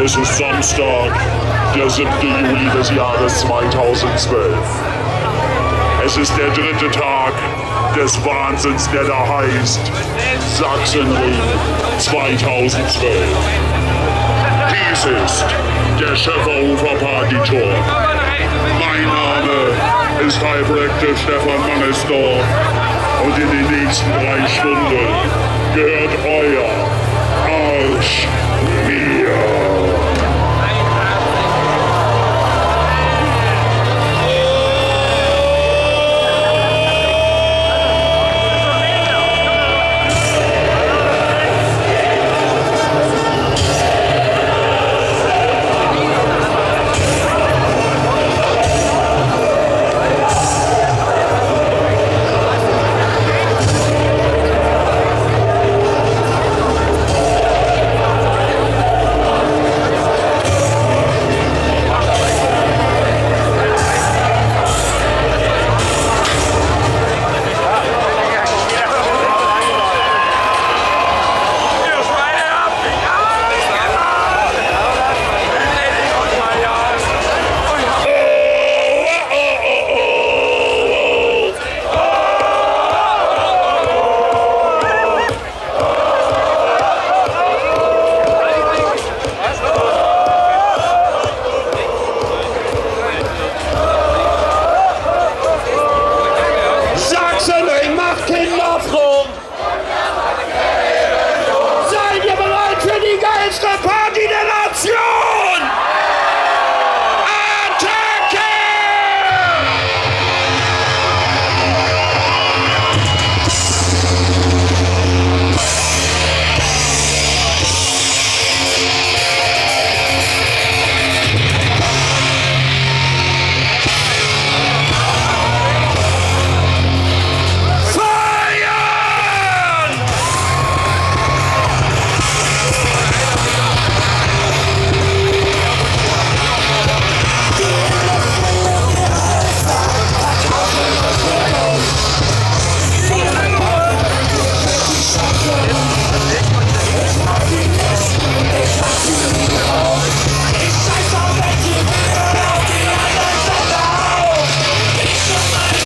Es ist Samstag, der 7. Juli des Jahres 2012. Es ist der 3. Tag des Wahnsinns, der da heißt Sachsenring 2012. Dies ist der Schöfferhofer Partytour. Mein Name ist Hyperactive Stephan Mangelsdorff und in den nächsten 3 Stunden gehört euer Arsch mir.